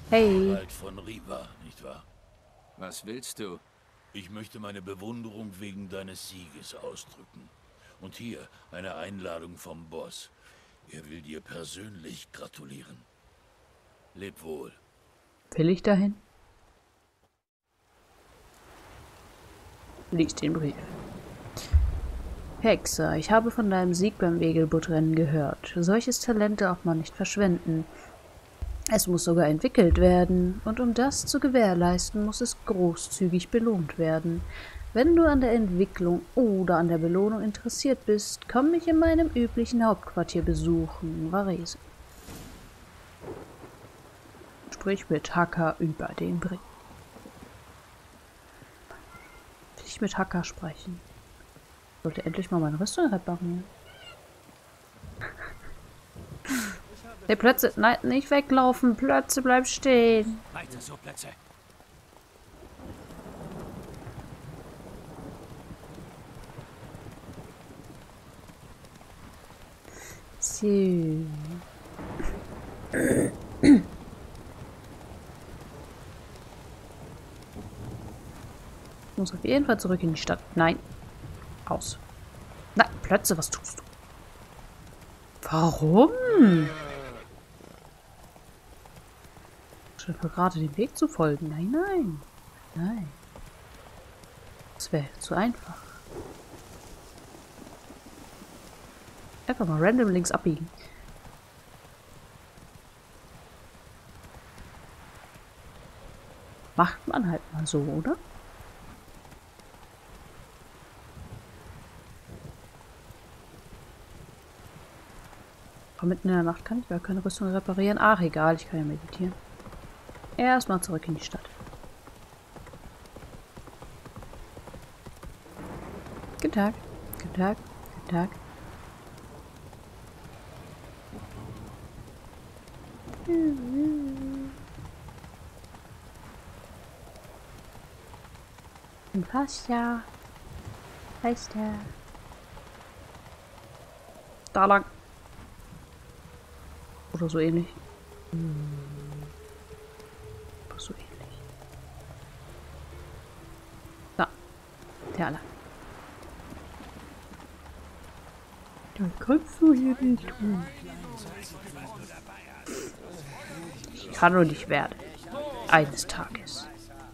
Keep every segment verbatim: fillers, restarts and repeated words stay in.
Hey. Wald von Riva, nicht wahr? Was willst du? Ich möchte meine Bewunderung wegen deines Sieges ausdrücken. Und hier eine Einladung vom Boss. Er will dir persönlich gratulieren. Leb wohl. Will ich dahin? Lies den Brief. Hexer, ich habe von deinem Sieg beim Wegelbuttrennen gehört. Solches Talent darf man nicht verschwenden. Es muss sogar entwickelt werden, und um das zu gewährleisten, muss es großzügig belohnt werden. Wenn du an der Entwicklung oder an der Belohnung interessiert bist, komm mich in meinem üblichen Hauptquartier besuchen, Varese. Sprich mit Hacker über den Brief. Will ich mit Hacker sprechen? Ich sollte endlich mal meine Rüstung reparieren. Hey, Plötze, nein, nicht weglaufen. Plötze, bleib stehen. Weiter so, Plätze. So. Ich muss auf jeden Fall zurück in die Stadt. Nein. Aus. Nein, Plötze, was tust du? Warum? Ich habe gerade den Weg zu folgen. Nein, nein. Nein. Das wäre zu einfach. Einfach mal random links abbiegen. Macht man halt mal so, oder? Aber mitten in der Nacht kann ich gar keine Rüstung reparieren. Ach, egal, ich kann ja meditieren. Erstmal zurück in die Stadt. Guten Tag. Guten Tag. Guten Tag. Was ja? Heißt der? Da lang. Oder so ähnlich. Hm. Oder so ähnlich. Da. Der lang. Das kannst du hier nicht tun. Ich kann nur nicht werden. Eines Tages.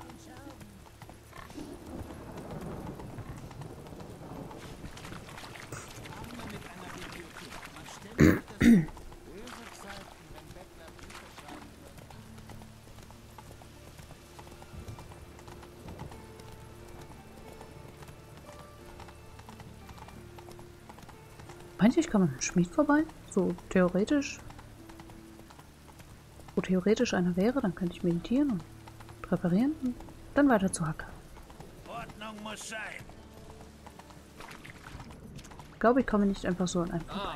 Meinte ich, kann man einen Schmied vorbei? So theoretisch. Wo theoretisch einer wäre, dann könnte ich meditieren und reparieren und dann weiter zu Hacker. Ordnung muss sein. Ich glaube, ich komme nicht einfach so an einen vorbei.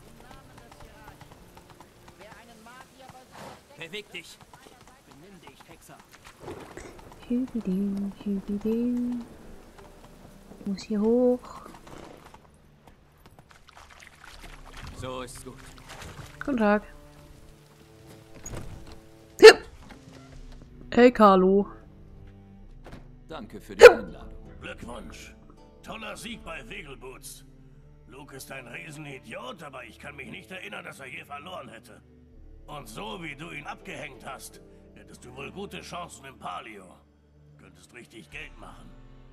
Beweg dich. Benimm dich, Hexer. Hübidi, hübidi. Ich muss hier hoch. So ist gut. Guten Tag. Hey, Carlo. Danke für die Einladung. Glückwunsch. Toller Sieg bei Wegelboots. Luke ist ein Riesenidiot, aber ich kann mich nicht erinnern, dass er je verloren hätte. Und so wie du ihn abgehängt hast, hättest du wohl gute Chancen im Palio. Könntest richtig Geld machen.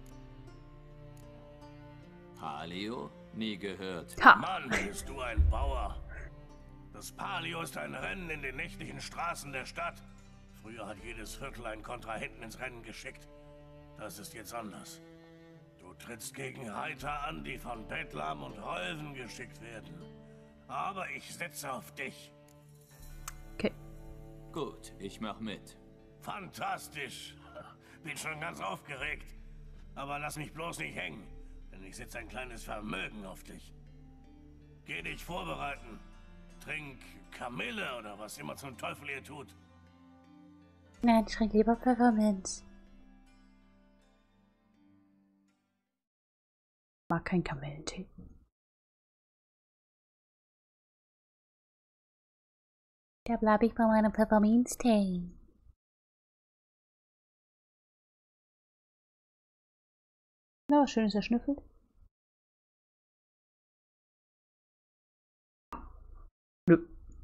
Palio? Nie gehört. Ha. Mann, bist du ein Bauer. Das Palio ist ein Rennen in den nächtlichen Straßen der Stadt. Früher hat jedes Viertel einen Kontrahenten ins Rennen geschickt. Das ist jetzt anders. Du trittst gegen Reiter an, die von Bettlam und Rolven geschickt werden. Aber ich setze auf dich. Okay. Gut, ich mach mit. Fantastisch. Bin schon ganz aufgeregt. Aber lass mich bloß nicht hängen, denn ich setze ein kleines Vermögen auf dich. Geh dich vorbereiten. Trink Kamille oder was immer zum Teufel ihr tut. Nein, ich trinke lieber Pfefferminz. Mag kein Kamillentee. Da bleib ich bei meinem Pfefferminztee. Na, was Schönes erschnüffelt. Nö.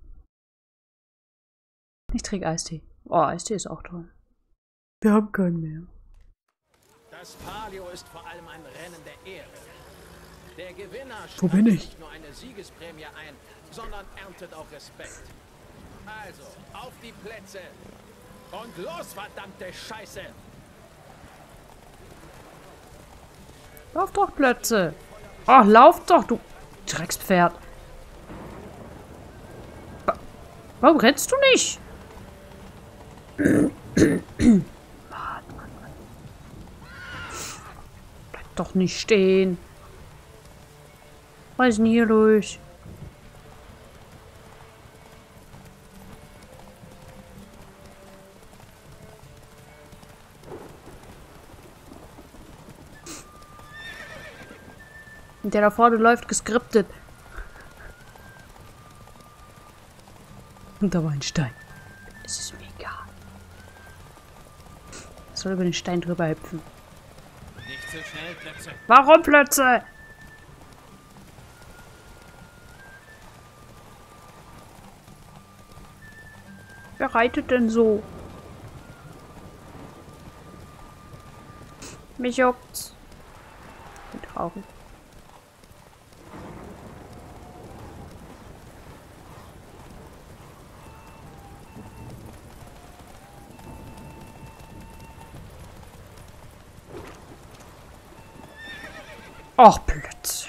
Ich trinke Eistee. Oh, Eistee ist auch toll. Wir haben keinen mehr. Das Palio ist vor allem ein Rennen der Ehre. Der Gewinner Wo bin ich? nicht nur eine Siegesprämie ein, sondern erntet auch Respekt. Also, auf die Plätze und los, verdammte Scheiße! Lauf doch, Plötze! Ach, lauf doch, du Dreckspferd! Warum rennst du nicht? Mann, Mann, Mann. Bleib doch nicht stehen. Was ist denn hier los? Und der da vorne läuft geskriptet. Und da war ein Stein. Es ist mir egal. Ich soll über den Stein drüber hüpfen. Nicht so schnell, Plätze. Warum Plötze? Wer reitet denn so? Mich juckt's. Bin traurig. Ach, Plötze.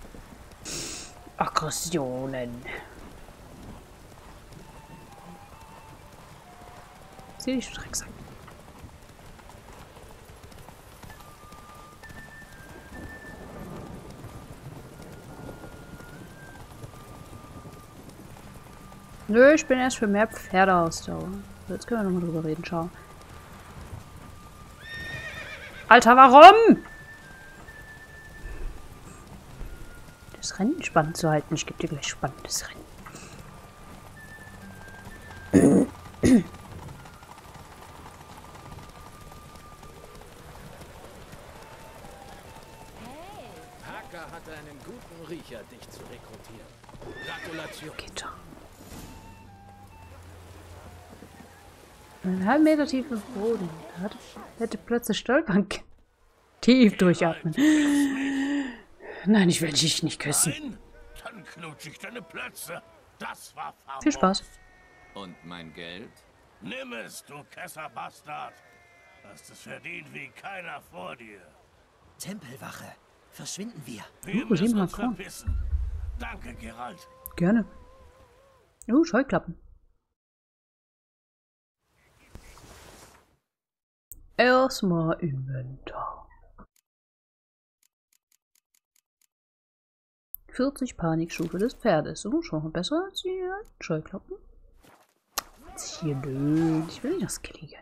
Aggressionen. Sieh dich, Drecksack. Nö, ich bin erst für mehr Pferdeausdauer. Jetzt können wir nochmal drüber reden, schau. Alter, warum? Das Rennen spannend zu halten. Ich gebe dir gleich spannendes Rennen. Hacker hatte einen guten Riecher, dich zu rekrutieren. Gratulation. Geht doch. Einen halben Meter tief im Boden. Da hatte, hätte plötzlich stolpern können. Tief durchatmen. Nein, ich will dich nicht küssen. Nein? Dann knutsch ich deine Plötze. Das war famos. Viel Spaß. Und mein Geld? Nimm es, du Kesserbastard. Hast es verdient wie keiner vor dir. Tempelwache. Verschwinden wir. Wir Uh, müssen siebenmal uns Korn. verpissen. Danke, Geralt. Gerne. Oh, Scheuklappen. Erstmal Inventar. vierzig Panikstufe des Pferdes. Oh, schon mal besser als die Scheuklappen. Was ist hier blöd? Ich will nicht das Skillige.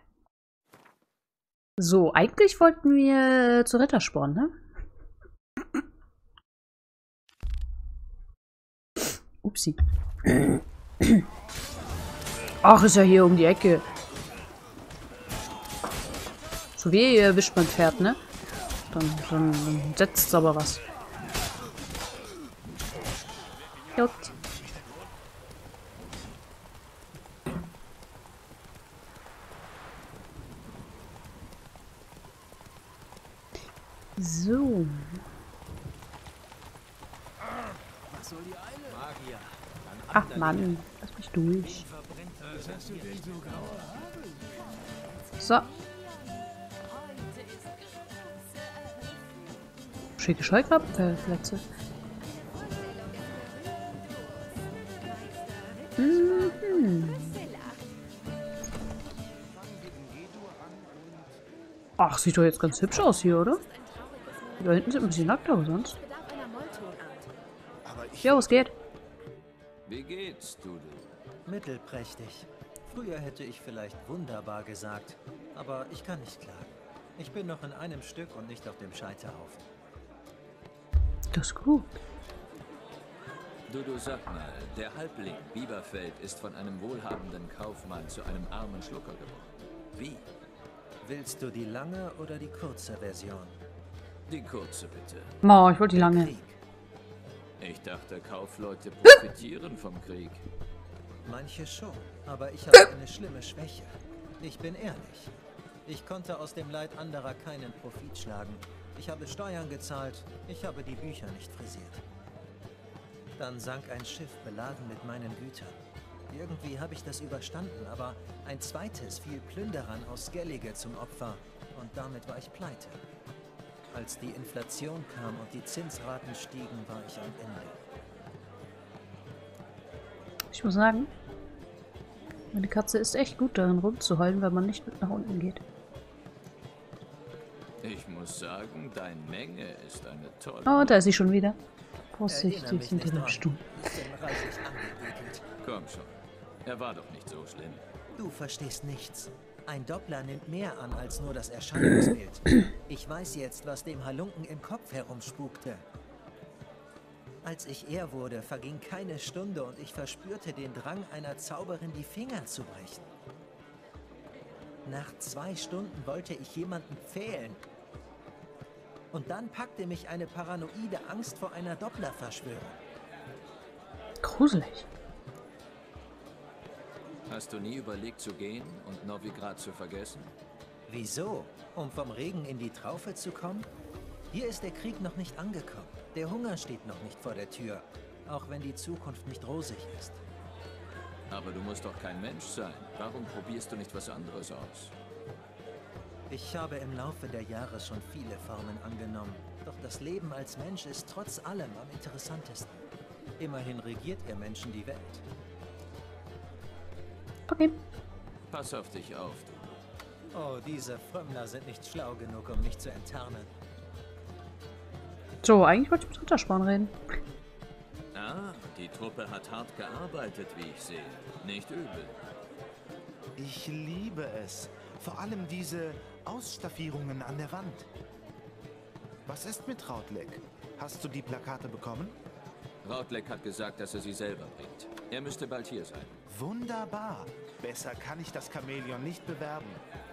So, eigentlich wollten wir zu Rittersporn, ne? Upsi. Ach, ist ja hier um die Ecke. So wie ihr erwischt mein Pferd, ne? Dann, dann, dann setzt aber was. Juckt. So. Ach Mann, lass mich durch. So. Schicke Scheuklappenplätze. Mhm. Ach, sieht doch jetzt ganz hübsch aus hier, oder? Da hinten sind ein bisschen nackt, aber sonst. Ja, was geht? Wie geht's, Dudu? Mittelprächtig. Früher hätte ich vielleicht wunderbar gesagt, aber ich kann nicht klagen. Ich bin noch in einem Stück und nicht auf dem Scheiterhaufen. Das ist gut. Dudu, sag mal, der Halbling Bieberfeld ist von einem wohlhabenden Kaufmann zu einem armen Schlucker geworden. Wie? Willst du die lange oder die kurze Version? Die kurze bitte. Oh, ich wollte die lange. Krieg. Ich dachte, Kaufleute profitieren vom Krieg. Manche schon, aber ich habe eine schlimme Schwäche. Ich bin ehrlich. Ich konnte aus dem Leid anderer keinen Profit schlagen. Ich habe Steuern gezahlt, ich habe die Bücher nicht frisiert. Dann sank ein Schiff beladen mit meinen Gütern. Irgendwie habe ich das überstanden, aber ein zweites fiel Plünderern aus Skellige zum Opfer und damit war ich pleite. Als die Inflation kam und die Zinsraten stiegen, war ich am Ende. Ich muss sagen, meine Katze ist echt gut darin rumzuheulen, wenn man nicht mit nach unten geht. Ich muss sagen, dein Menge ist eine tolle... Oh, da ist sie schon wieder. Erinnere Vorsichtig mich hinter nicht dem dran. Stuhl. Ich bin reichlich angeekelt. Komm schon. Er war doch nicht so schlimm. Du verstehst nichts. Ein Doppler nimmt mehr an als nur das Erscheinungsbild. Ich weiß jetzt, was dem Halunken im Kopf herumspukte. Als ich er wurde, verging keine Stunde und ich verspürte den Drang einer Zauberin, die Finger zu brechen. Nach zwei Stunden wollte ich jemanden pfählen. Und dann packte mich eine paranoide Angst vor einer Dopplerverschwörung. Gruselig. Hast du nie überlegt zu gehen und Novigrad zu vergessen? Wieso? Um vom Regen in die Traufe zu kommen? Hier ist der Krieg noch nicht angekommen. Der Hunger steht noch nicht vor der Tür, auch wenn die Zukunft nicht rosig ist. Aber du musst doch kein Mensch sein. Warum probierst du nicht was anderes aus? Ich habe im Laufe der Jahre schon viele Formen angenommen. Doch das Leben als Mensch ist trotz allem am interessantesten. Immerhin regiert ihr Menschen die Welt. Okay. Pass auf dich auf, du. Oh, diese Frömmler sind nicht schlau genug, um mich zu enttarnen. So, eigentlich wollte ich mit Rittersporn reden. Ah, die Truppe hat hart gearbeitet, wie ich sehe. Nicht übel. Ich liebe es. Vor allem diese Ausstaffierungen an der Wand. Was ist mit Rautleck? Hast du die Plakate bekommen? Rautleck hat gesagt, dass er sie selber bringt. Er müsste bald hier sein. Wunderbar. Besser kann ich das Chamäleon nicht bewerben.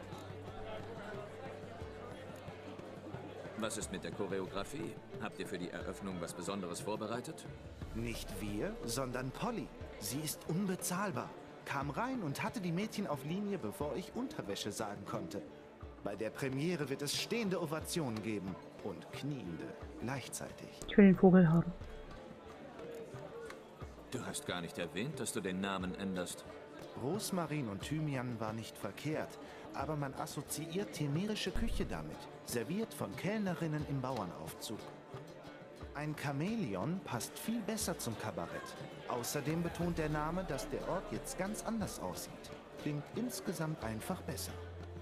Was ist mit der Choreografie? Habt ihr für die Eröffnung was Besonderes vorbereitet? Nicht wir, sondern Polly. Sie ist unbezahlbar. Kam rein und hatte die Mädchen auf Linie, bevor ich Unterwäsche sagen konnte. Bei der Premiere wird es stehende Ovationen geben und kniende gleichzeitig. Ich will den Vogel haben. Du hast gar nicht erwähnt, dass du den Namen änderst. Rosmarin und Thymian war nicht verkehrt, aber man assoziiert temerische Küche damit, serviert von Kellnerinnen im Bauernaufzug. Ein Chamäleon passt viel besser zum Kabarett. Außerdem betont der Name, dass der Ort jetzt ganz anders aussieht. Klingt insgesamt einfach besser.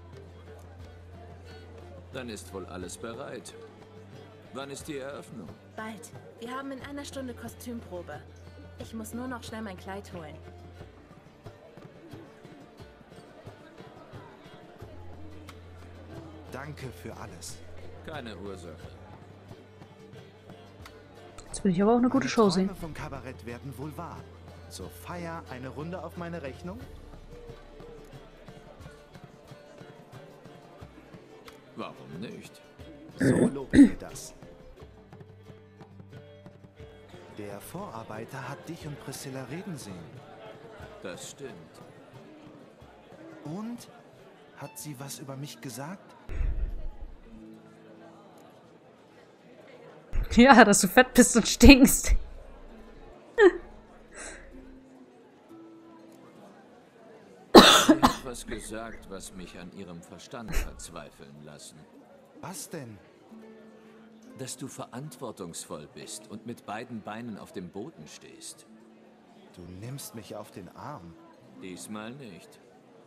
Dann ist wohl alles bereit. Wann ist die Eröffnung? Bald. Wir haben in einer Stunde Kostümprobe. Ich muss nur noch schnell mein Kleid holen. Danke für alles. Keine Ursache. Jetzt will ich aber auch eine gute Meine Show sehen. Träume vom Kabarett werden wohl wahr. Zur Feier eine Runde auf meine Rechnung? Warum nicht? So lobt ihr das. Der Vorarbeiter hat dich und Priscilla reden sehen. Das stimmt. Und? Hat sie was über mich gesagt? Ja, dass du fett bist und stinkst. Sie hat was gesagt, was mich an ihrem Verstand verzweifeln lassen. Was denn? Dass du verantwortungsvoll bist und mit beiden Beinen auf dem Boden stehst. Du nimmst mich auf den Arm. Diesmal nicht.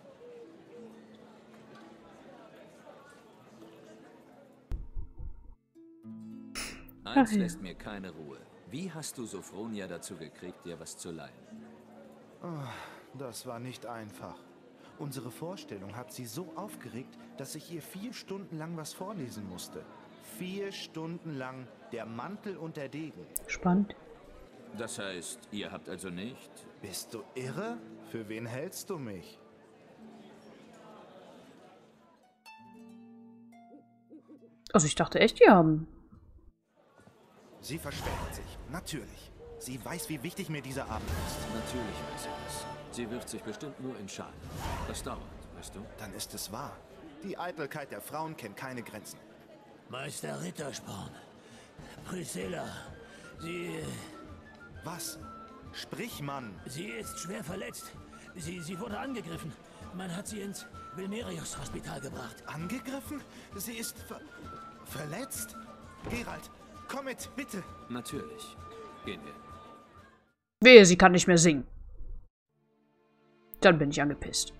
Eins Ach ja. lässt mir keine Ruhe. Wie hast du Sophronia dazu gekriegt, dir was zu leihen? Das war nicht einfach. Unsere Vorstellung hat sie so aufgeregt, dass ich ihr vier Stunden lang was vorlesen musste. Vier Stunden lang der Mantel und der Degen. Spannend. Das heißt, ihr habt also nicht... Bist du irre? Für wen hältst du mich? Also ich dachte echt, die haben Sie verspätet sich. Natürlich. Sie weiß, wie wichtig mir dieser Abend ist. Natürlich weiß sie das. Sie wirft sich bestimmt nur in Schale. Das dauert, weißt du? Dann ist es wahr. Die Eitelkeit der Frauen kennt keine Grenzen. Meister Rittersporn. Priscilla. Sie... Was? Sprich, Mann. Sie ist schwer verletzt. Sie, sie wurde angegriffen. Man hat sie ins Vilmerios-Hospital gebracht. Angegriffen? Sie ist ver verletzt? Geralt, komm mit, bitte. Natürlich. Gehen wir. Wehe, sie kann nicht mehr singen. Dann bin ich angepisst.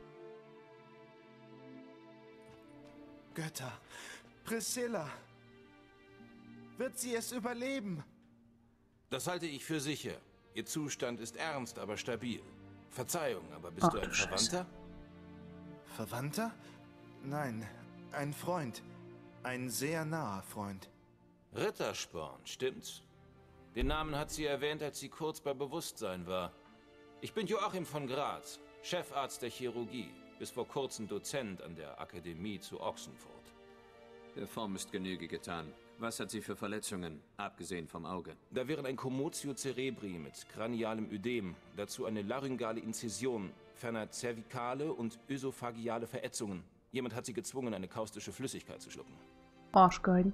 Götter. Priscilla. Wird sie es überleben? Das halte ich für sicher. Ihr Zustand ist ernst, aber stabil. Verzeihung, aber bist Ach, du ein du Scheiße. Verwandter? Verwandter? Nein, ein Freund. Ein sehr naher Freund. Rittersporn, stimmt's? Den Namen hat sie erwähnt, als sie kurz bei Bewusstsein war. Ich bin Joachim von Graz, Chefarzt der Chirurgie, bis vor kurzem Dozent an der Akademie zu Ochsenfurt. Der Form ist Genüge getan. Was hat sie für Verletzungen, abgesehen vom Auge? Da wären ein Commotio cerebri mit cranialem Ödem, dazu eine laryngale Inzision, ferner zervikale und ösophageale Verätzungen. Jemand hat sie gezwungen, eine kaustische Flüssigkeit zu schlucken. Arschgeigen.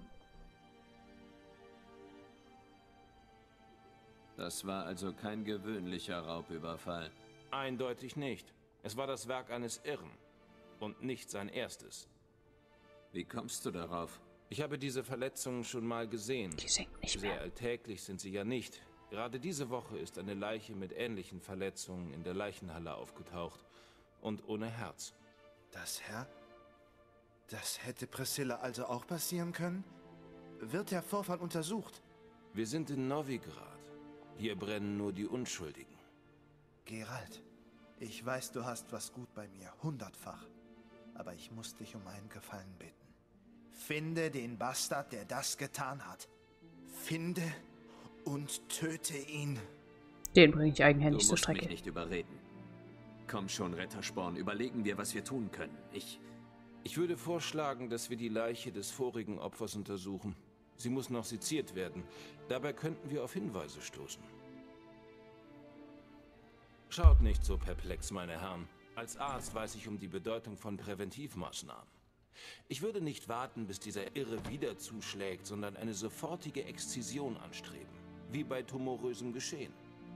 Das war also kein gewöhnlicher Raubüberfall. Eindeutig nicht. Es war das Werk eines Irren. Und nicht sein erstes. Wie kommst du darauf? Ich habe diese Verletzungen schon mal gesehen. Die singt nicht Sehr mehr. alltäglich sind sie ja nicht. Gerade diese Woche ist eine Leiche mit ähnlichen Verletzungen in der Leichenhalle aufgetaucht. Und ohne Herz. Das Herr? Das hätte Priscilla also auch passieren können? Wird der Vorfall untersucht? Wir sind in Novigrad. Hier brennen nur die Unschuldigen. Geralt, ich weiß, du hast was gut bei mir, hundertfach. Aber ich muss dich um einen Gefallen bitten. Finde den Bastard, der das getan hat. Finde und töte ihn. Den bringe ich Du eigenhändig zur musst Strecke. mich nicht überreden. Komm schon, Rittersporn, überlegen wir, was wir tun können. Ich... Ich würde vorschlagen, dass wir die Leiche des vorigen Opfers untersuchen. Sie muss noch seziert werden. Dabei könnten wir auf Hinweise stoßen. Schaut nicht so perplex, meine Herren. Als Arzt weiß ich um die Bedeutung von Präventivmaßnahmen. Ich würde nicht warten, bis dieser Irre wieder zuschlägt, sondern eine sofortige Exzision anstreben. Wie bei tumorösem Geschehen.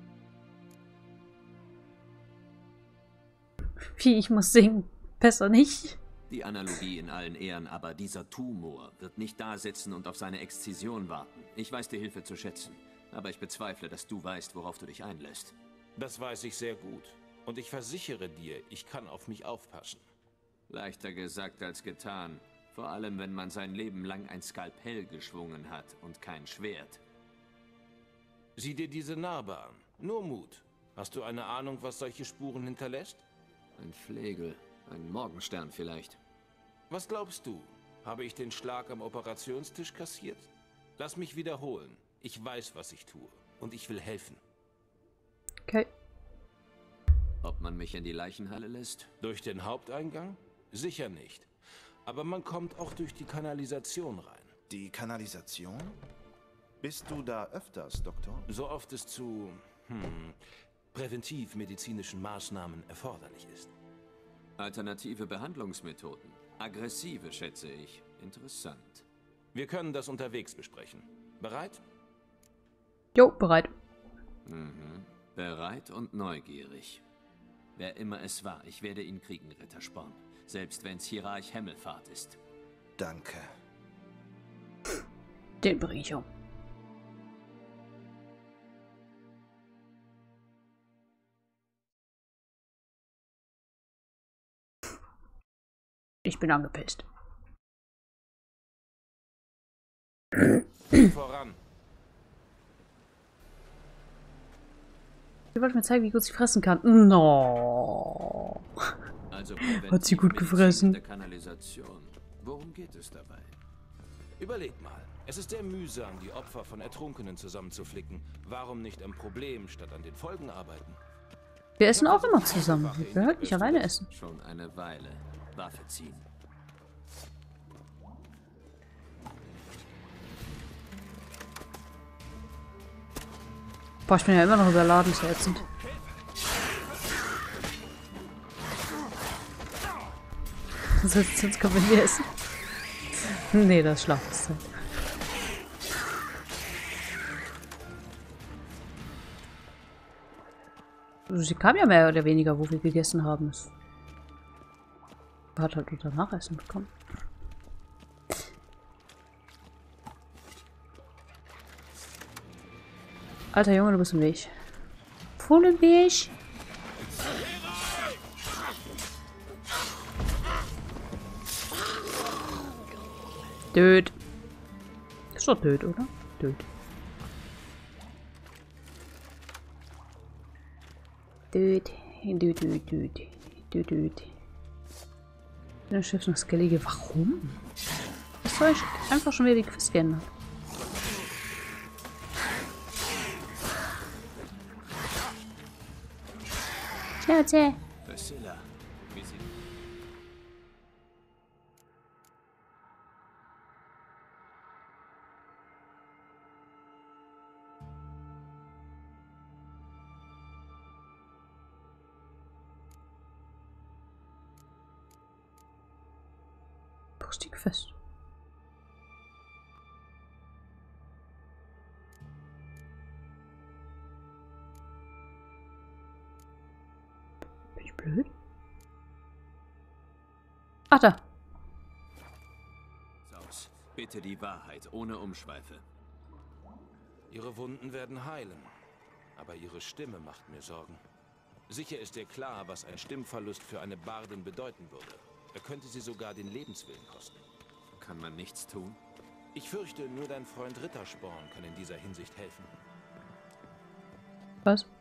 Wie, ich muss singen. Besser nicht. Die Analogie in allen Ehren, aber dieser Tumor wird nicht da sitzen und auf seine Exzision warten. Ich weiß die Hilfe zu schätzen, aber ich bezweifle, dass du weißt, worauf du dich einlässt. Das weiß ich sehr gut. Und ich versichere dir, ich kann auf mich aufpassen. Leichter gesagt als getan. Vor allem, wenn man sein Leben lang ein Skalpell geschwungen hat und kein Schwert. Sieh dir diese Narbe an. Nur Mut. Hast du eine Ahnung, was solche Spuren hinterlässt? Ein Flegel, ein Morgenstern vielleicht. Was glaubst du? Habe ich den Schlag am Operationstisch kassiert? Lass mich wiederholen. Ich weiß, was ich tue. Und ich will helfen. Okay. Ob man mich in die Leichenhalle lässt? Durch den Haupteingang? Sicher nicht. Aber man kommt auch durch die Kanalisation rein. Die Kanalisation? Bist du da öfters, Doktor? So oft es zu hm, präventivmedizinischen Maßnahmen erforderlich ist. Alternative Behandlungsmethoden. Aggressive, schätze ich. Interessant. Wir können das unterwegs besprechen. Bereit? Jo, bereit. Mhm. Bereit und neugierig. Wer immer es war, ich werde ihn kriegen, Rittersporn. Selbst wenn's Hierarch Hemmelfahrt ist. Danke. Den bringe ich um. Ich bin angepisst. Voran. Ich wollte mir zeigen, wie gut sie fressen kann. No. Also Hat sie gut gefressen. in der Kanalisation. Worum geht es dabei? Überleg mal. Es ist sehr mühsam, die Opfer von Ertrunkenen zusammenzuflicken. Warum nicht am Problem statt an den Folgen arbeiten? Wir essen auch immer zusammen. Wir können halt nicht alleine essen. Schon eine Weile. Waffe ziehen. Boah, ich bin ja immer noch überladen, ist ja ätzend. Sonst, sonst können wir nie essen. Nee, das ist Schlafenszeit. Sie kam ja mehr oder weniger, wo wir gegessen haben. Es hat halt unter Nachessen bekommen. Alter Junge, du bist im Weg. Voll im Weg. Död. Ist doch död, oder? Död. Död. Död, död, död. Död, död. Dann Schiff noch Skellige. Warum? Was soll ich einfach schon wieder die Quest geändert? Tja, tja. Priscilla, wie sie... Wo ist die Quest? Bin ich blöd? Ach, da. Aus. Bitte die Wahrheit, ohne Umschweife. Ihre Wunden werden heilen. Aber ihre Stimme macht mir Sorgen. Sicher ist dir klar, was ein Stimmverlust für eine Bardin bedeuten würde. Er könnte sie sogar den Lebenswillen kosten. Kann man nichts tun? Ich fürchte, nur dein Freund Rittersporn kann in dieser Hinsicht helfen. Was?